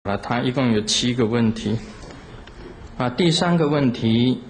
它一共有7个问题。第3个问题，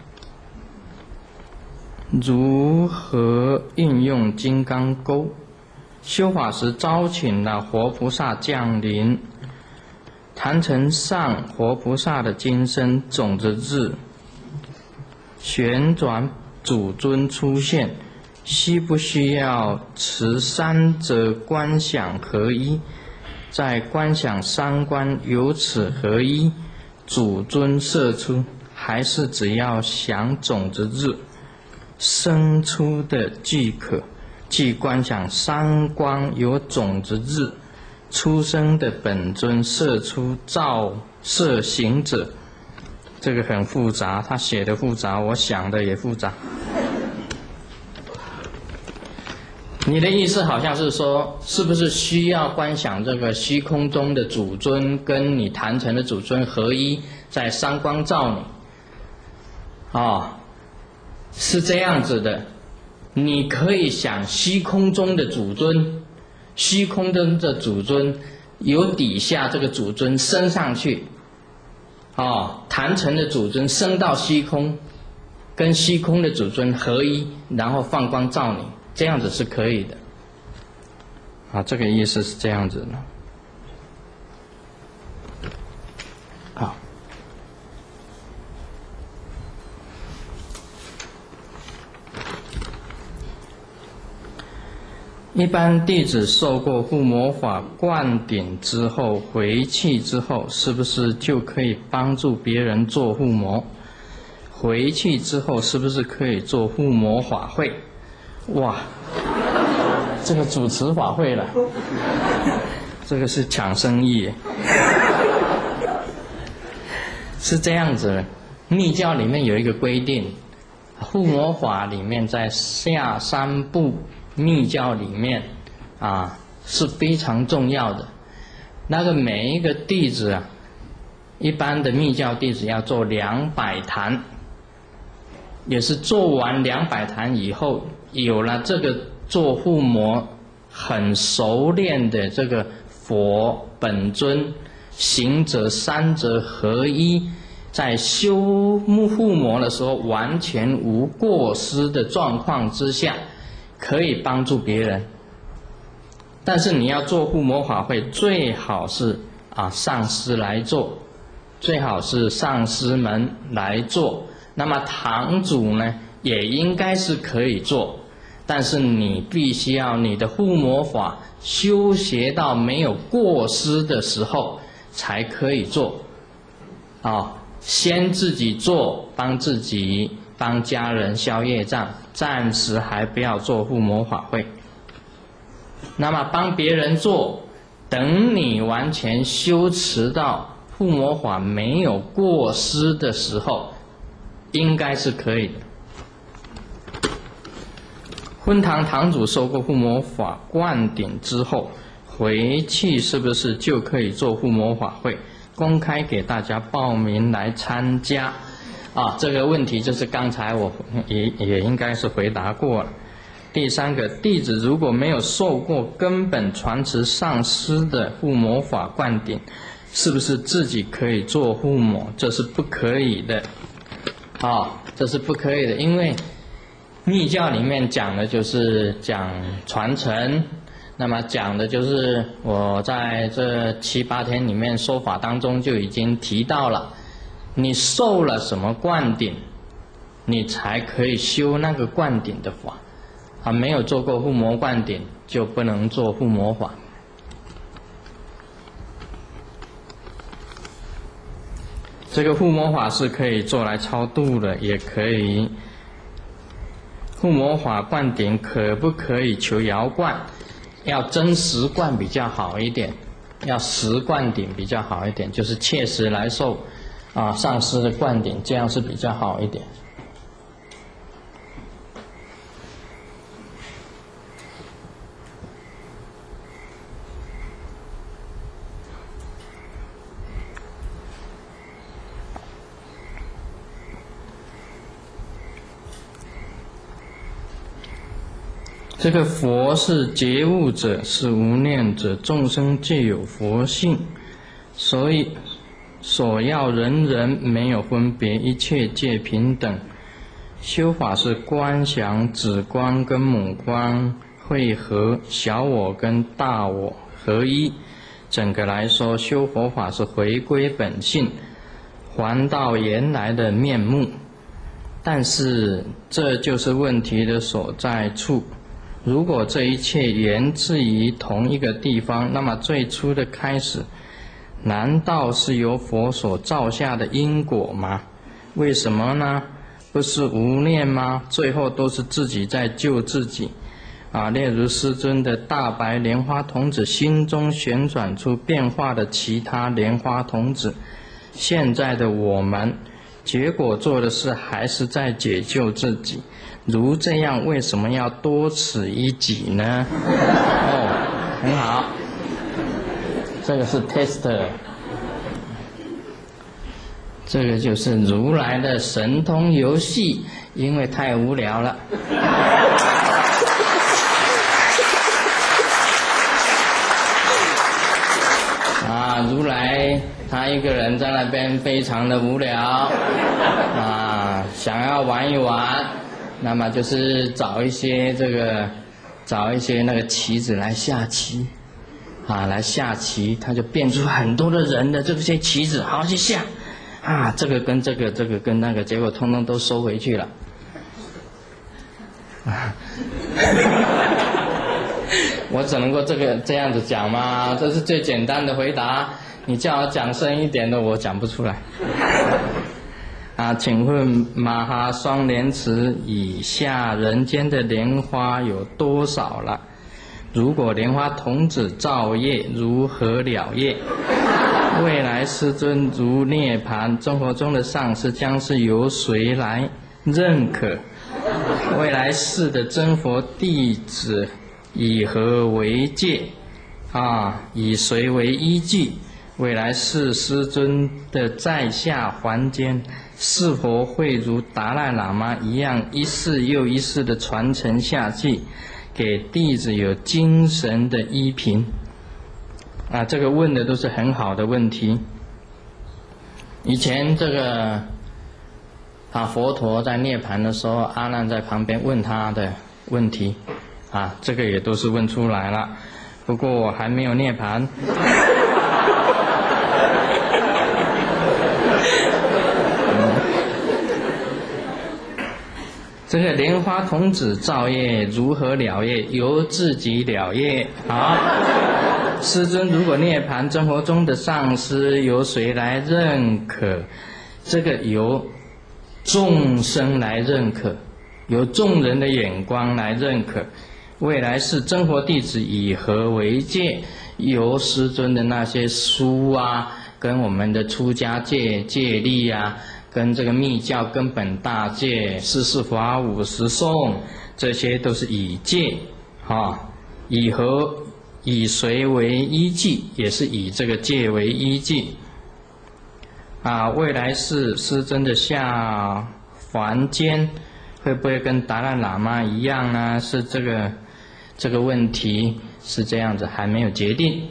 如何运用金刚钩？修法时招请了活菩萨降临，坛城上活菩萨的金身种子日，旋转主尊出现，需不需要持3者观想合一？在观想3观由此合一，主尊射出，还是只要想种子日生出的即可？即观想3光有种子日出生的本尊射出照射行者，这个很复杂，他写的复杂，我想的也复杂。你的意思好像是说，是不是需要观想这个虚空中的主尊跟你坛城的主尊合一，在3光照你？是这样子的。你可以想虚空中的主尊，虚空中的主尊由底下这个主尊升上去，坛城的主尊升到虚空，跟虚空的主尊合一，然后放光照你，这样子是可以的。这个意思是这样子的。好。一般弟子受过护摩法灌顶之后，回去之后，是不是就可以帮助别人做护摩？回去之后，是不是可以做护摩法会？哇，这个主持法会了，这个是抢生意耶。是这样子的，密教里面有一个规定，护摩法里面在下3部。密教里面是非常重要的，那个每一个弟子一般的密教弟子要做200坛，也是做完200坛以后，有了这个做护摩很熟练的这个佛本尊行者3者合一，在修护摩的时候完全无过失的状况之下，可以帮助别人。但是你要做护摩法会，最好是上师来做，最好是上师们来做。那么堂主呢，也应该是可以做，但是你必须要你的护摩法修学到没有过失的时候才可以做。先自己做，帮自己帮家人消业障，暂时还不要做护摩法会。那么帮别人做，等你完全修持到护摩法没有过失的时候，应该是可以的。昏堂堂主受过护摩法灌顶之后，回去是不是就可以做护摩法会？公开给大家报名来参加。这个问题就是刚才我也应该是回答过了。第3个，弟子如果没有受过根本传持上师的护摩法灌顶，是不是自己可以做护摩？这是不可以的。这是不可以的，因为密教里面讲的就是讲传承，那么讲的就是我在这7、8天里面说法当中就已经提到了，你受了什么灌顶，你才可以修那个灌顶的法。没有做过护摩灌顶，就不能做护摩法。这个护摩法是可以做来超度的，也可以。护摩法灌顶可不可以求遥灌？要真实灌比较好一点，要实灌顶比较好一点，就是切实来受上师的灌顶，这样是比较好一点。这个佛是觉悟者，是无念者，众生皆有佛性。 所以所要人人没有分别，一切皆平等。修法是观想子观跟母观汇合，小我跟大我合一。整个来说，修佛法是回归本性，还到原来的面目。但是这就是问题的所在处。如果这一切源自于同一个地方，那么最初的开始难道是由佛所造下的因果吗？为什么呢？不是无念吗？最后都是自己在救自己例如师尊的大白莲花童子心中旋转出变化的其他莲花童子，现在的我们结果做的事还是在解救自己。如这样，为什么要多此一举呢？很好，这个是 tester， 这个就是如来的神通游戏，因为太无聊了。如来他一个人在那边非常的无聊想要玩一玩，那么就是找一些那个棋子来下棋来下棋，他就变出很多的人的这些棋子，好去下这个跟这个，这个跟那个，结果通通都收回去了我只能够这样子讲嘛，这是最简单的回答。你叫我讲深一点的，我讲不出来请问马哈双莲池以下人间的莲花有多少了？如果莲花童子造业，如何了业？未来师尊如涅盘，生活中的上师将是由谁来认可？未来世的真佛弟子以何为戒以谁为依据？未来世师尊的在下凡间是否会如达赖喇嘛一样一世又一世的传承下去，给弟子有精神的依凭这个问的都是很好的问题。以前这个佛陀在涅槃的时候，阿难在旁边问他的问题这个也都是问出来了，不过我还没有涅槃这个莲花童子造业如何了业？由自己了业。好，师尊如果涅槃，生活中的上师由谁来认可？这个由众生来认可，由众人的眼光来认可。未来是真佛弟子以何为戒？由师尊的那些书跟我们的出家戒戒律跟这个密教根本大戒、44法50颂，这些都是以戒以谁为依据？也是以这个戒为依据未来是师尊的下凡间会不会跟达赖喇嘛一样呢？是这个问题是这样子，还没有决定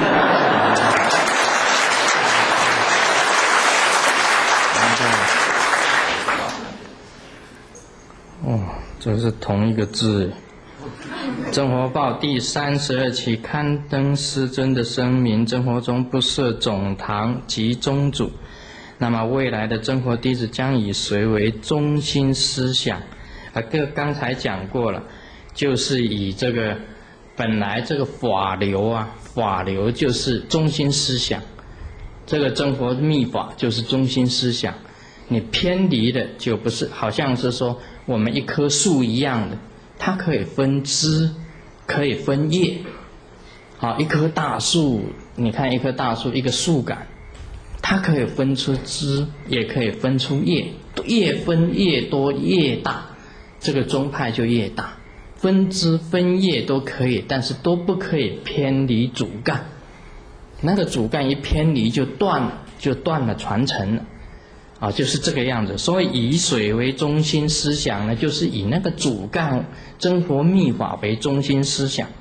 这是同一个字。真佛报第32期刊登师尊的声明：真佛中不设总堂及宗主，那么未来的真佛弟子将以谁为中心思想？刚才讲过了，就是以这个本来这个法流法流就是中心思想，这个真佛密法就是中心思想。你偏离的就不是，好像是说我们一棵树一样的，它可以分枝，可以分叶。一棵大树，你看一棵大树，一个树干，它可以分出枝，也可以分出叶，越分越多越大，这个宗派就越大。分枝分叶都可以，但是都不可以偏离主干。那个主干一偏离就断了传承了。就是这个样子。所以以水为中心思想呢，就是以那个主干真佛密法为中心思想。